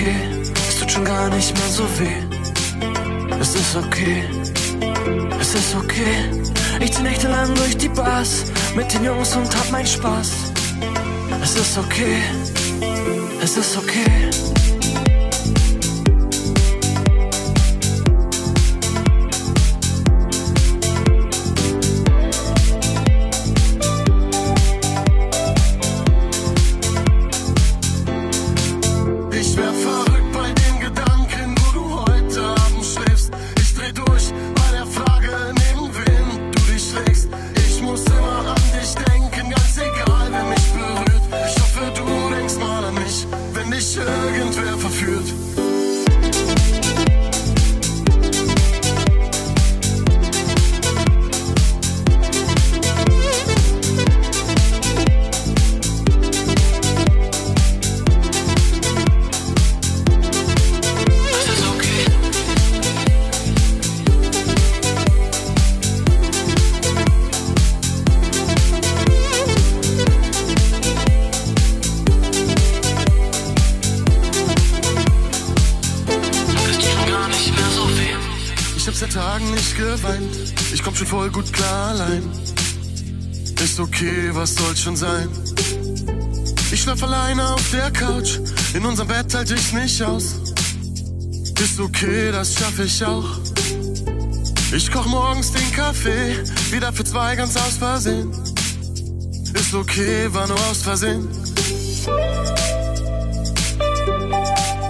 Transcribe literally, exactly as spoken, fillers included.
okay, es tut schon gar nicht mehr so weh. Es ist okay, es ist okay. Ich zieh nächtelang durch die Bars mit den Jungs und hab meinen Spaß. Es ist okay, es ist okay. Irgendwer verführt. Ich hab seit Tagen nicht geweint, ich komm schon voll gut klar allein. Ist okay, was soll's schon sein? Ich schlaf alleine auf der Couch, in unserem Bett halt ich's nicht aus. Ist okay, das schaff ich auch. Ich koch morgens den Kaffee, wieder für zwei ganz aus Versehen. Ist okay, war nur aus Versehen.